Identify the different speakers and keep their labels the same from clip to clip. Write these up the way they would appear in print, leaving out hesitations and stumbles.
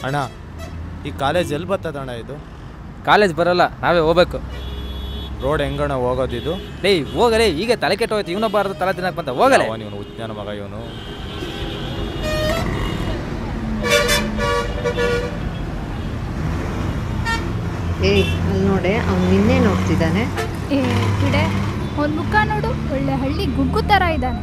Speaker 1: ಅಣ್ಣ ಈ ಕಾಲೇಜ್ ಎಲ್ಲಿ ಬರ್ತದಣ್ಣ ಇದು?
Speaker 2: ಕಾಲೇಜ್ ಬರಲ್ಲ, ನಾವೇ ಹೋಗ್ಬೇಕು.
Speaker 1: ರೋಡ್ ಹೆಂಗಣ್ಣ ಹೋಗೋದಿದು?
Speaker 2: ಲೇ ಹೋಗಲೇ, ಈಗ ತಲೆ ಕೆಟ್ಟೋಯ್ತು. ಇವನು ಬಾರದು ತಲೆ ತಿನ್ನಕ್ ಬಂತ, ಹೋಗಲೇ.
Speaker 1: ಇವನು ಉಜ್ಞಾನ ಮಗ ಇವನು.
Speaker 3: ಏಯ್ ಅಲ್ಲಿ ನೋಡೆ, ಅವ್ನು ನಿನ್ನೆ ನೋಡ್ತಿದ್ದಾನೆ.
Speaker 4: ಏ ಗಿಡೆ, ಅವ್ನ ಮುಖ ನೋಡು, ಒಳ್ಳೆ ಹಳ್ಳಿ ಗುಗ್ಗು ಥರ ಇದ್ದಾನೆ.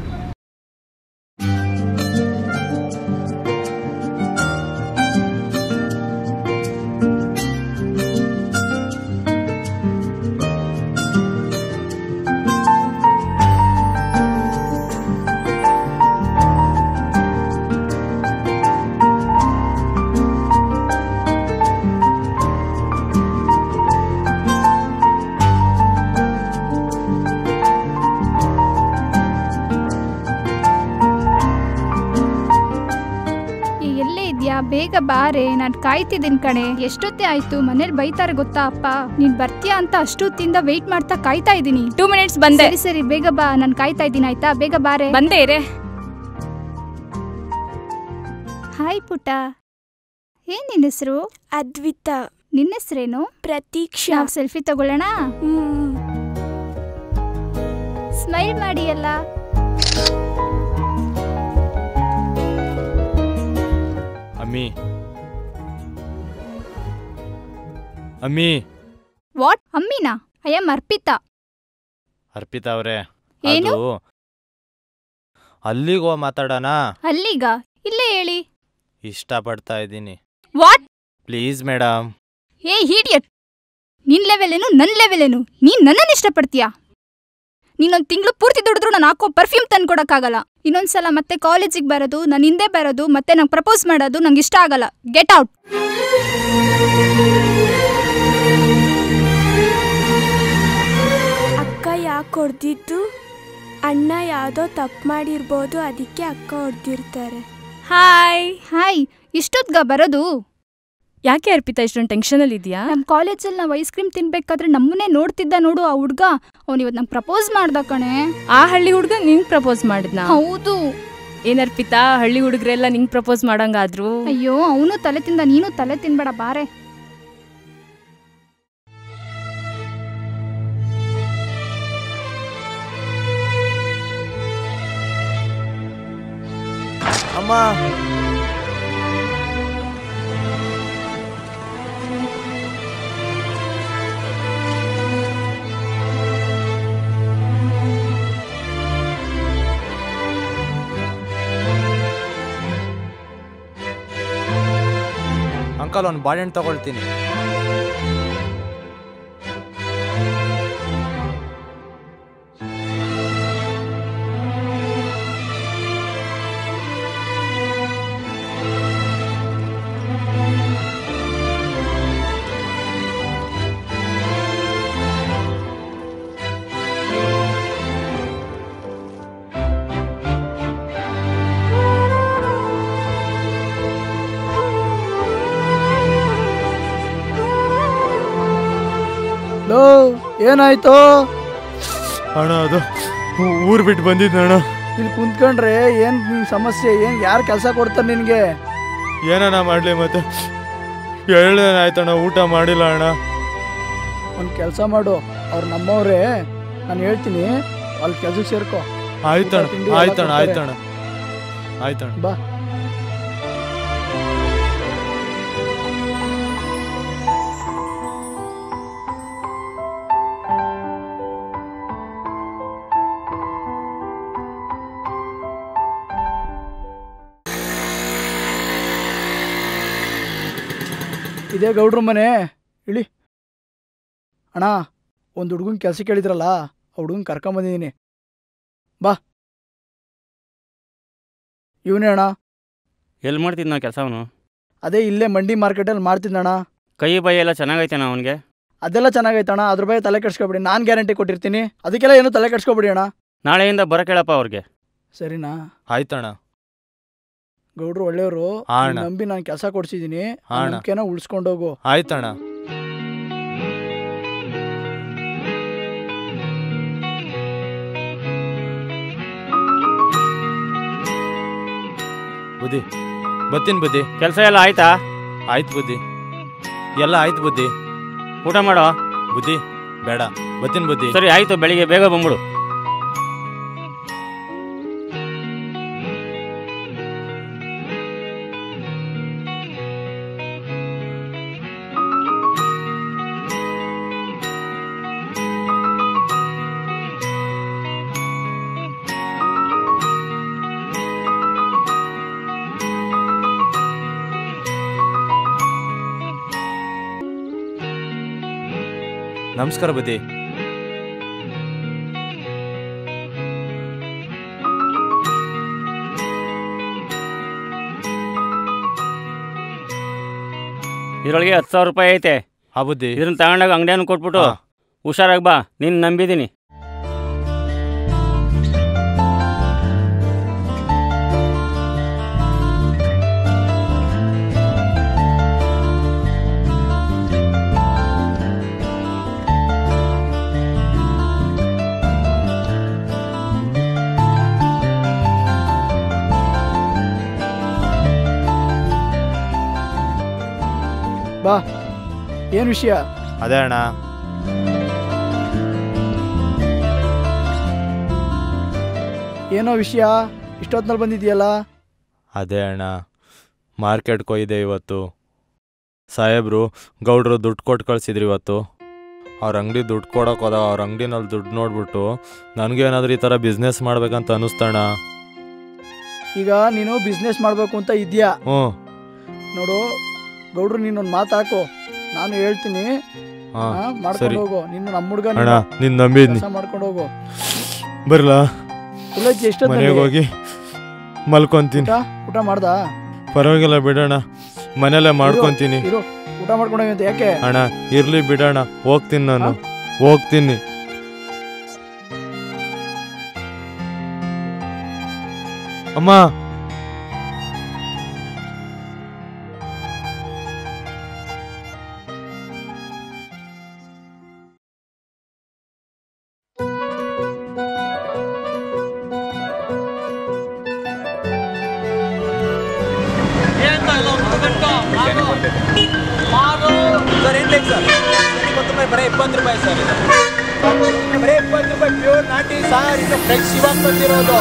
Speaker 4: ಬೇಗ ಬಾರೆ, ನಾನು ಕಾಯ್ತಿದ್ದೀನಿ ಕಣೆ. ಎಷ್ಟೊತ್ತೇ ಆಯ್ತು, ಮನೇಲಿ ಬೈತಾರೆ ಗೊತ್ತಾ ಅಪ್ಪ. ನೀನ್ ಬರ್ತೀಯಾ ಅಂತ ಅಷ್ಟೊತ್ತಿಂದ ವೆಯ್ಟ್ ಮಾಡ್ತಾ ಕಾಯ್ತಾ ಇದ್ದೀನಿ.
Speaker 5: 2 minutes ಬಂದೆ.
Speaker 4: ಸರಿ ಬೇಗ ಬಾ, ನಾನು ಕಾಯ್ತಾ ಇದ್ದೀನಿ ಆಯ್ತಾ, ಬೇಗ ಬಾರೆ.
Speaker 5: ಬಂದೆ ಇರೇ.
Speaker 4: ಹಾಯ್ ಪುಟ್ಟ, ಏನ್ ನಿನ್ನ ಹೆಸರು?
Speaker 5: ಅದ್ವಿತಾ.
Speaker 4: ನಿನ್ನ ಹೆಸರೇನು?
Speaker 5: ಪ್ರತೀಕ್ಷಾ.
Speaker 4: ಸೆಲ್ಫಿ ತಗೊಳ್ಳೋಣ? ಸ್ಮೈಲ್ ಮಾಡಿ ಅಲ್ಲ.
Speaker 1: ಅಮ್ಮಿ ಅಮ್ಮಿ.
Speaker 4: ವಾಟ್? ಅಮ್ಮಿನಾ? I am Arpita.
Speaker 1: ಅರ್ಪಿತಾ ಅವರೇ,
Speaker 4: ಏನು?
Speaker 1: ಅಲ್ಲಿಗೋ ಮಾತಾಡೋಣ.
Speaker 4: ಅಲ್ಲಿಗ? ಇಲ್ಲೇ ಹೇಳಿ.
Speaker 1: ಇಷ್ಟಪಡ್ತಾ ಇದ್ದೀನಿ.
Speaker 4: ವಾಟ್?
Speaker 1: Please madam.
Speaker 4: ಏ ಹೀಡಿಯಟ್, ನಿನ್ ಲೆವೆಲ್ ಏನು ನನ್ನ ಲೆವೆಲ್ ಏನು? ನೀನ್ ನನ್ನನ್ನು ಇಷ್ಟಪಡ್ತೀಯಾ? ನೀನೊಂದು ತಿಂಗಳು ಪೂರ್ತಿ ದುಡಿದ್ರು ನಾನು ಹಾಕೋ ಪರ್ಫ್ಯೂಮ್ ತಂದ್ಕೊಡಕ್ಕಾಗಲ್ಲ. ಇನ್ನೊಂದ್ಸಲ ಮತ್ತೆ ಕಾಲೇಜಿಗೆ ಬರೋದು, ನಾನು ಹಿಂದೆ ಬರೋದು, ಮತ್ತೆ ನಂಗೆ ಪ್ರಪೋಸ್ ಮಾಡೋದು ನಂಗೆ ಇಷ್ಟ ಆಗಲ್ಲ. Get out.
Speaker 5: ಅಕ್ಕ ಯಾಕೆ ಹೊಡೆದಿದ್ದು? ಅಣ್ಣ ಯಾವುದೋ ತಪ್ಪು ಮಾಡಿರ್ಬೋದು, ಅದಕ್ಕೆ ಅಕ್ಕ ಹೊಡೆದಿರ್ತಾರೆ. ಹಾಯ್.
Speaker 4: ಹಾಯ್, ಇಷ್ಟೊತ್ಗ ಬರೋದು?
Speaker 5: ಯಾಕೆ ಅರ್ಪಿತಾ ಇಷ್ಟೊಂದು ಟೆನ್ಷನಲ್ಲಿ ಇದೆಯಾ?
Speaker 4: ನಮ್ಮ ಕಾಲೇಜಲ್ಲಿ ನಾವು ಐಸ್ ಕ್ರೀಮ್ ತಿನ್ಬೇಕಾದ್ರೆ ನಮ್ಮನ್ನೇ ನೋಡ್ತಿದ್ದ ನೋಡು ಆ ಹುಡ್ಗ. ಅವನಿವತ್ತು ನಂಗೆ ಪ್ರಪೋಸ್ ಮಾಡ್ದ ಕಣೆ.
Speaker 5: ಆ ಹಳ್ಳಿ ಹುಡ್ಗ ನಿಂಗೆ ಪ್ರಪೋಸ್ ಮಾಡಿದ್ನಾ?
Speaker 4: ಹೌದು.
Speaker 5: ಏನರ್ಪಿತಾ, ಹಳ್ಳಿ ಹುಡುಗರೆಲ್ಲ ನಿಂಗೆ ಪ್ರಪೋಸ್ ಮಾಡಂಗಾದ್ರು?
Speaker 4: ಅಯ್ಯೋ, ಅವನು ತಲೆ ತಿಂದ, ನೀನು ತಲೆ ತಿನ್ಬೇಡ ಬಾರೆ.
Speaker 1: ಅಮ್ಮ, ಅಂಕಲ್ ಒಂದು ಬಾಳೆಹಣ್ಣು ತಗೊಳ್ತೀನಿ.
Speaker 6: ಏನಾಯ್ತು
Speaker 1: ಅಣ್ಣ? ಅದು ಊರು ಬಿಟ್ಟು ಬಂದಿದ್ದ ಅಣ್ಣ.
Speaker 6: ಇಲ್ಲಿ ಕುಂತ್ಕೊಂಡ್ರೆ ಏನ್ ನಿನ್ ಸಮಸ್ಯೆ? ಏನ್ ಯಾರು ಕೆಲಸ ಕೊಡ್ತಾರೆ ನಿನ್ಗೆ?
Speaker 1: ಏನಣ್ಣ ಮಾಡ್ಲಿ ಮತ್ತೆ? 2 ದಿನ ಆಯ್ತಣ್ಣ, ಊಟ ಮಾಡಿಲ್ಲ ಅಣ್ಣ.
Speaker 6: ಒಂದು ಕೆಲಸ ಮಾಡು, ಅವ್ರು ನಮ್ಮವ್ರೆ, ನಾನು ಹೇಳ್ತೀನಿ, ಅಲ್ಲಿ ಕೆಲ್ಸಕ್ಕೆ ಸೇರ್ಕೋ.
Speaker 1: ಆಯ್ತಣ್ಣ ಆಯ್ತಣ್ಣ ಆಯ್ತಣ್ಣ ಆಯ್ತಣ್ಣ
Speaker 6: ಬಾ. ಇದೇ ಗೌಡ್ರ ಮನೆ, ಇಳಿ. ಅಣ್ಣ, ಒಂದು ಹುಡುಗನ ಕೆಲಸ ಕೇಳಿದ್ರಲ್ಲ, ಆ ಹುಡುಗನ್ ಕರ್ಕೊಂಬಂದಿದ್ದೀನಿ, ಬಾ. ಇವನೇ ಅಣ್ಣ.
Speaker 7: ಎಲ್ಲಿ ಮಾಡ್ತಿದ್ನ ಕೆಲಸ ಅವನು?
Speaker 6: ಅದೇ ಇಲ್ಲೇ ಮಂಡಿ ಮಾರ್ಕೆಟಲ್ಲಿ ಮಾಡ್ತಿದ್ದಣ್ಣ.
Speaker 7: ಕೈ ಬೈ ಎಲ್ಲ ಚೆನ್ನಾಗೈತೆಣ್ಣ ಅವನಿಗೆ?
Speaker 6: ಅದೆಲ್ಲ ಚೆನ್ನಾಗೈತಣ್ಣ, ಅದ್ರ ಬಗ್ಗೆ ತಲೆ ಕೆಡ್ಸ್ಕೊಬಿಡಿ, ನಾನು ಗ್ಯಾರಂಟಿ ಕೊಟ್ಟಿರ್ತೀನಿ, ಅದಕ್ಕೆಲ್ಲ ಏನು ತಲೆ ಕೆಡ್ಸ್ಕೊಬಿಡಿ ಅಣ್ಣ.
Speaker 7: ನಾಳೆಯಿಂದ ಬರೋಕೇಳಪ್ಪ ಅವ್ರಿಗೆ.
Speaker 6: ಸರಿನಾ?
Speaker 1: ಆಯ್ತಣ್ಣ.
Speaker 6: ಗೌಡ್ರು ಒಳ್ಳೆಯವರು, ನಂಬಿ ನಾನು ಕೆಲಸ ಕೊಡ್ಸಿದ್ದೀನಿ, ನಂಬಿಕೆನ ಉಳಿಸ್ಕೊಂಡೋಗು.
Speaker 1: ಆಯ್ತಣ್ಣ. ಬುದ್ಧಿ, ಬತ್ತೀನಿ ಬುದ್ಧಿ.
Speaker 7: ಕೆಲಸ ಎಲ್ಲ ಆಯ್ತಾ?
Speaker 1: ಆಯ್ತು ಬುದ್ಧಿ, ಎಲ್ಲ ಆಯ್ತು ಬುದ್ಧಿ.
Speaker 7: ಊಟ ಮಾಡೋ.
Speaker 1: ಬುದ್ಧಿ ಬೇಡ, ಬರ್ತೀನಿ ಬುದ್ಧಿ.
Speaker 7: ಸರಿ ಆಯಿತು, ಬೆಳಿಗ್ಗೆ ಬೇಗ ಬಂದ್ಬಿಡು.
Speaker 1: ನಮಸ್ಕಾರ ಬುದ್ಧಿ.
Speaker 7: ಇದರೊಳಗೆ 10,000 ರೂಪಾಯಿ ಐತೆ.
Speaker 1: ಹಾ ಬುದ್ಧಿ.
Speaker 7: ಇದನ್ನ ತಗೊಂಡಾಗ ಅಂಗಡಿಯನ್ನು ಕೊಟ್ಬಿಟ್ಟು ಹುಷಾರಾಗಿ ಬಾ, ನೀನು ನಂಬಿದ್ದೀನಿ.
Speaker 6: ಬಾ, ಏನು ವಿಷಯ?
Speaker 1: ಅದೇ ಅಣ್ಣ,
Speaker 6: ಏನೋ ವಿಷಯ, ಇಷ್ಟೊತ್ತಿನಲ್ಲಿ ಬಂದಿದೆಯಲ್ಲ?
Speaker 1: ಅದೇ ಅಣ್ಣ, ಮಾರ್ಕೆಟ್ಗೆ ಹೋಯ್ದೆ ಇವತ್ತು. ಸಾಹೇಬ್ರು ಗೌಡ್ರು ದುಡ್ಡು ಕೊಟ್ಟು ಕಳಿಸಿದ್ರು ಇವತ್ತು. ಅವ್ರ ಅಂಗಡಿ ದುಡ್ಡು ಕೊಡೋಕೆ ಹೋದಾಗ ಅವ್ರ ಅಂಗಡಿನಲ್ಲಿ ದುಡ್ಡು ನೋಡ್ಬಿಟ್ಟು ನನಗೇನಾದ್ರೂ ಈ ಥರ ಬಿಸ್ನೆಸ್ ಮಾಡ್ಬೇಕಂತ ಅನ್ನಿಸ್ತಣ್ಣ.
Speaker 6: ಈಗ ನೀನು ಬಿಸ್ನೆಸ್ ಮಾಡಬೇಕು ಅಂತ ಇದೆಯಾ?
Speaker 1: ಹ್ಞೂ.
Speaker 6: ನೋಡು ಗೌಡ್ರು, ನೀನೊಂದು ಮಾತು ಹಾಕು, ನಾನು ಹೇಳ್ತೀನಿ, ಮಾಡ್ಕೊಂಡು ಹೋಗು. ನೀನು ನಮ್ಮ ಹುಡುಗ
Speaker 1: ಅಣ್ಣ, ನಿನ್ನ ನಂಬಿದ್ನಿ,
Speaker 6: ಮಾಡ್ಕೊಂಡು ಹೋಗು.
Speaker 1: ಬರಲಾ?
Speaker 6: ಮನೆಗೆ
Speaker 1: ಹೋಗಿ ಮಲ್ಕೊಂತೀನಿ.
Speaker 6: ಊಟ ಮಾಡ್ದಾ?
Speaker 1: ಪರವಾಗಿಲ್ಲ ಬಿಡೋಣ, ಮನೇಲೆ ಮಾಡ್ಕೊಂತೀನಿ.
Speaker 6: ಊಟ ಮಾಡ್ಕೊಂಡಂತ ಯಾಕೆ?
Speaker 1: ಅಣ್ಣ ಇರ್ಲಿ ಬಿಡೋಣ, ಹೋಗ್ತೀನಿ, ನಾನು ಹೋಗ್ತೀನಿ. ಅಮ್ಮ,
Speaker 8: ಸರ್ ಏನು ಬೇಕು ಸರ್? 20 ರೂಪಾಯಿ, ಬರೀ 20 ರೂಪಾಯಿ ಸರ್. ಬರೀ 20 ರೂಪಾಯಿ ಪ್ಯೂರ್ ನಾಟಿ ಸಾರ್, ಇದು ಫ್ರೆಶ್ ಇವಾಗ ಬಂದಿರೋದು.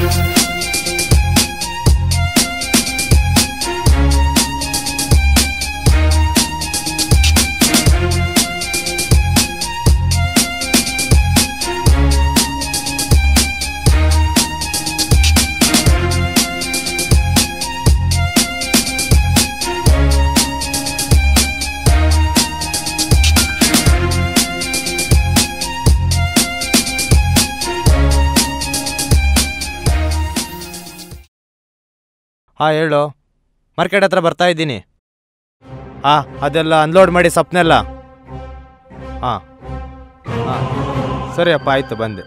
Speaker 1: ಹಾಂ ಹೇಳು. ಮಾರ್ಕೆಟ್ ಹತ್ರ ಬರ್ತಾ ಇದ್ದೀನಿ. ಹಾಂ, ಅದೆಲ್ಲ ಅನ್ಲೋಡ್ ಮಾಡಿ ಸಪ್ನೆಲ್ಲ. ಹಾಂ ಹಾಂ ಸರಿ ಅಪ್ಪ, ಆಯಿತು, ಬಂದೆ.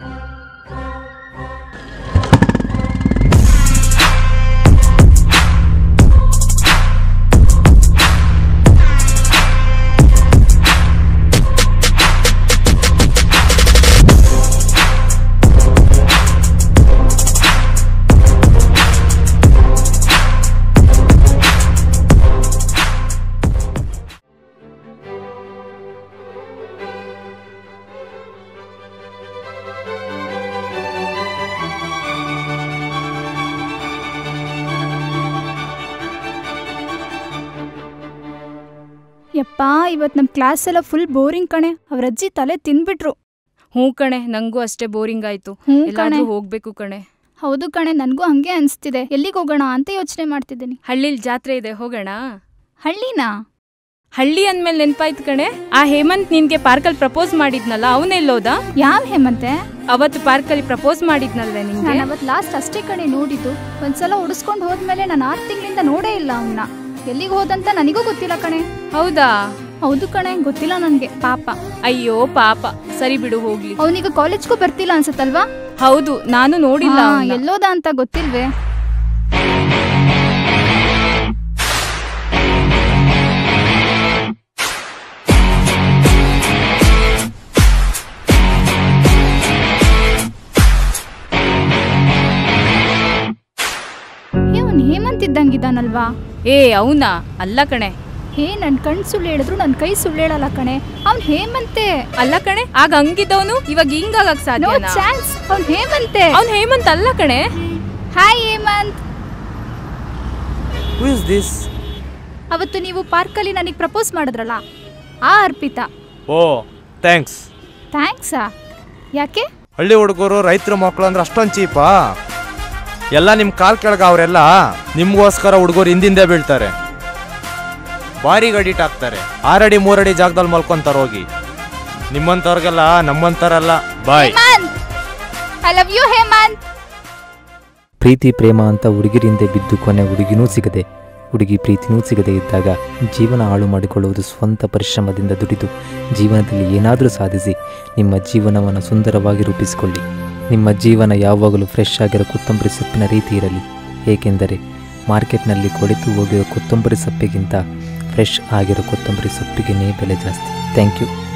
Speaker 4: ಯಪ್ಪಾ, ಇವತ್ತು ನಮ್ಮ ಕ್ಲಾಸ್ ಎಲ್ಲ ಫುಲ್ ಬೋರಿಂಗ್ ಕಣೆ. ಅವ್ರ ಅಜ್ಜಿ ತಲೆ ತಿನ್ಬಿಟ್ರು.
Speaker 9: ಹ್ಞೂ ಕಣೆ, ನಂಗೂ ಅಷ್ಟೇ ಬೋರಿಂಗ್ ಆಯ್ತು.
Speaker 4: ಕಣೆ,
Speaker 9: ಹೋಗ್ಬೇಕು ಕಣೆ.
Speaker 4: ಹೌದು ಕಣೆ, ನನಗೂ ಹಂಗೆ ಅನಿಸ್ತಿದೆ. ಎಲ್ಲಿಗೆ ಹೋಗೋಣ ಅಂತ ಯೋಚನೆ ಮಾಡ್ತಿದ್ದೀನಿ.
Speaker 9: ಹಳ್ಳಿಲಿ ಜಾತ್ರೆ ಇದೆ, ಹೋಗೋಣ.
Speaker 4: ಹಳ್ಳಿನಾ?
Speaker 9: ಹಳ್ಳಿ ಅಂದ್ಮೇಲೆ ನೆನ್ಪಾಯ್ತು ಕಣೆ, ಆ ಹೇಮಂತ್ ನಿನ್ಗೆ ಪಾರ್ಕಲ್ಲಿ ಪ್ರಪೋಸ್ ಮಾಡಿದ್ನಲ್ಲ, ಅವನೆಲ್ಲೋದ?
Speaker 4: ಯಾವ ಹೇಮಂತೆ?
Speaker 9: ಅವತ್ತು ಪಾರ್ಕಲ್ಲಿ ಪ್ರಪೋಸ್ ಮಾಡಿದ್ನಲ್ವೇ ನಿಂಗೆ?
Speaker 4: ನಾನು ಅವತ್ತು ಲಾಸ್ಟ್ ಅಷ್ಟೇ ಕಣೆ ನೋಡಿದ್ದು. ಒಂದ್ಸಲ ಉಡಿಸ್ಕೊಂಡು ಹೋದ್ಮೇಲೆ ನಾನು 6 ತಿಂಗಳಿಂದ ನೋಡೇ ಇಲ್ಲ ಅವನ್ನ. ಎಲ್ಲಿಗೆ ಹೋದಂತ ನನಗೂ ಗೊತ್ತಿಲ್ಲ ಕಣೆ.
Speaker 9: ಹೌದಾ?
Speaker 4: ಹೌದು ಕಣೆ, ಗೊತ್ತಿಲ್ಲ ನನಗೆ. ಪಾಪ.
Speaker 9: ಅಯ್ಯೋ ಪಾಪ. ಸರಿ ಬಿಡು, ಹೋಗ್ಲಿ.
Speaker 4: ಅವನೀಗ ಕಾಲೇಜ್ಗೂ ಬರ್ತಿಲ್ಲ ಅನ್ಸತ್ತಲ್ವಾ?
Speaker 9: ಹೌದು, ನಾನು ನೋಡಿಲ್ಲ.
Speaker 4: ಎಲ್ಲೋದ ಅಂತ ಗೊತ್ತಿಲ್ವೇ?
Speaker 9: ಹೇಮಂತ್ ಇದ್ದಂಗಿದ್ದಾನಲ್ವಾ? ಏ ಅವನಾ? ಅಲ್ಲ ಕಣೆ,
Speaker 4: ನನ್ ಕಣ್ ಸುಳ್ಳು ಹೇಳಿದ್ರು ನನ್ ಕೈ ಸುಳ್ಳು ಹೇಳಲ್ಲ ಕಣೆ. ಅವ್ನ್ ಹೇಮಂತೆ.
Speaker 9: ಅಲ್ಲ ಕಣೆ, ಆಗ ಹಂಗಿದ್ದವನು ಇವಾಗ ಹಿಂಗಾಗಕ್
Speaker 4: ನೋ
Speaker 9: ಸಾಧ್ಯ?
Speaker 4: ಚಾನ್ಸ್. ಅವ್ನ್ ಹೇಮಂತೆ.
Speaker 9: ಅವ್ನ್ ಹೇಮಂತ್ ಅಲ್ಲ ಕಣೆ.
Speaker 4: Hi Hemant.
Speaker 1: Who is this?
Speaker 4: ಅವತ್ತು ನೀವು ಪಾರ್ಕಲ್ಲಿ ನನಗೆ ಪ್ರಪೋಸ್ ಮಾಡಿದ್ರಲ್ಲ, ಆ ಅರ್ಪಿತಾ.
Speaker 1: ಓ ಥ್ಯಾಂಕ್ಸ್.
Speaker 4: ಥ್ಯಾಂಕ್ಸಾ? ಯಾಕೆ?
Speaker 1: ಹಳ್ಳಿ ಹುಡುಗರು ರೈತರ ಮಕ್ಕಳು ಅಂದ್ರೆ ಅಷ್ಟೊಂದು ಚೀಪಾ? ಎಲ್ಲ ನಿಮ್ಮ ಕಾಲ್ ಕೆಳಗ ಅವರೆಲ್ಲ ನಿಮ್ಗೋಸ್ಕರ ಹುಡುಗರು ಹಿಂದಿಂದೆ ಬೀಳ್ತಾರೆ, ಭಾರಿ ಗಡಿಟ್ ಹಾಕ್ತಾರೆ, 6 ಅಡಿ 3 ಅಡಿ ಜಾಗದಲ್ಲಿ ಮಲ್ಕೊಂತಾರೆ ಹೋಗಿ. ನಿಮ್ಮಂತವ್ರಿಗೆಲ್ಲ ನಮ್ಮಂತಾರಲ್ಲ. Bye.
Speaker 4: I love you Hemant.
Speaker 10: ಪ್ರೀತಿ ಪ್ರೇಮ ಅಂತ ಹುಡುಗಿರಿಂದ ಬಿದ್ದು ಕೊನೆ ಹುಡುಗಿನೂ ಸಿಗದೆ, ಹುಡುಗಿ ಪ್ರೀತಿನೂ ಸಿಗದೆ ಇದ್ದಾಗ ಜೀವನ ಹಾಳು ಮಾಡಿಕೊಳ್ಳುವುದು ಸ್ವಂತ ಪರಿಶ್ರಮದಿಂದ ದುಡಿದು ಜೀವನದಲ್ಲಿ ಏನಾದರೂ ಸಾಧಿಸಿ ನಿಮ್ಮ ಜೀವನವನ್ನು ಸುಂದರವಾಗಿ ರೂಪಿಸಿಕೊಳ್ಳಿ. ನಿಮ್ಮ ಜೀವನ ಯಾವಾಗಲೂ ಫ್ರೆಶ್ ಆಗಿರೋ ಕೊತ್ತಂಬರಿ ಸೊಪ್ಪಿನ ರೀತಿ ಇರಲಿ. ಏಕೆಂದರೆ ಮಾರ್ಕೆಟ್ನಲ್ಲಿ ಕೊಳೆತು ಹೋಗಿರೋ ಕೊತ್ತಂಬರಿ ಸೊಪ್ಪಿಗಿಂತ ಫ್ರೆಶ್ ಆಗಿರೋ ಕೊತ್ತಂಬರಿ ಸೊಪ್ಪಿಗೆ ಬೆಲೆ ಜಾಸ್ತಿ. Thank you.